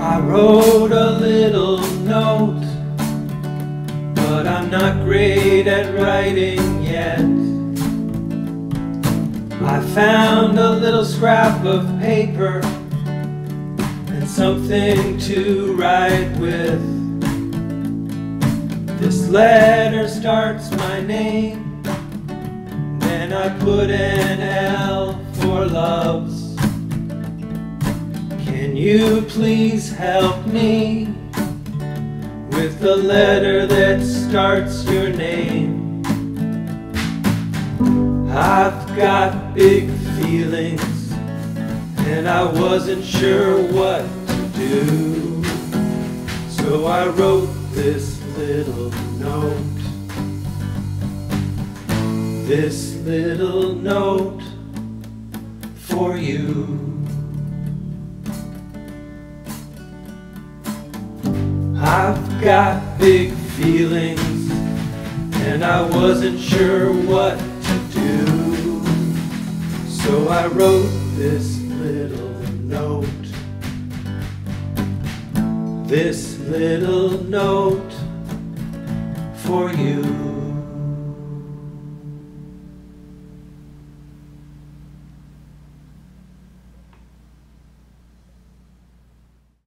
I wrote a little note, but I'm not great at writing yet. I found a little scrap of paper and something to write with. This letter starts my name, then I put an L for loves. Can you please help me with the letter that starts your name? I've got big feelings and I wasn't sure what to do, so I wrote this little note. This little note for you. I've got big feelings and I wasn't sure what to do, so I wrote this little note. This little note for you.